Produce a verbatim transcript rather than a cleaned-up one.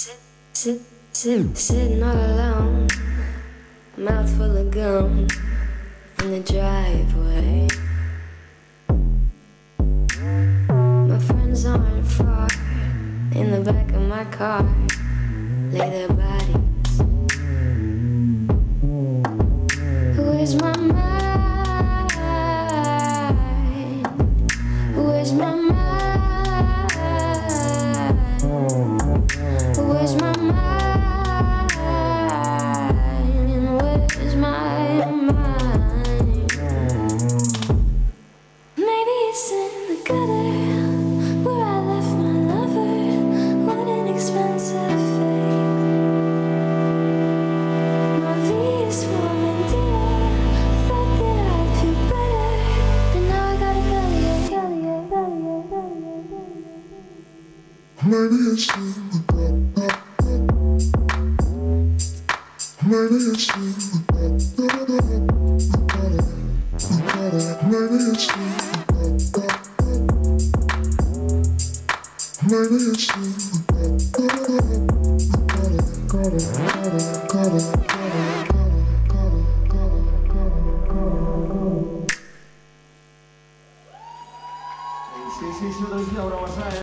Sit, sit, sit, sitting all alone, mouth full of gum in the driveway. My friends aren't far, in the back of my car, lay their bodies. Where's my mind? Where's my mind? Where's my mind? Where's my mind? Maybe it's in the gutter where I left my lover. What an expensive fate. My V is falling dear. I thought that I'd feel better, but now I gotta evaluate, evaluate, evaluate, evaluate, evaluate. Maybe it's in the gutter. Maybe it's in the gutter. Maybe it's in the gutter. Maybe it's in the gutter. Gutter, gutter, gutter, gutter.